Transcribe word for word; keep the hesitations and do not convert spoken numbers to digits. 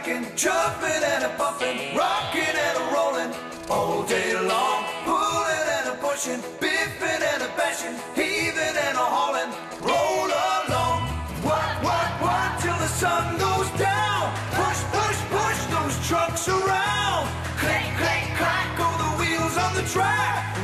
cracking, jumping and a bumping, rocking and a rolling, all day long, pulling and a pushing, biffing and a bashing, heaving and a hauling, roll along, what, what, what, till the sun goes down, push, push, push those trucks around, click, click, clack, go the wheels on the track.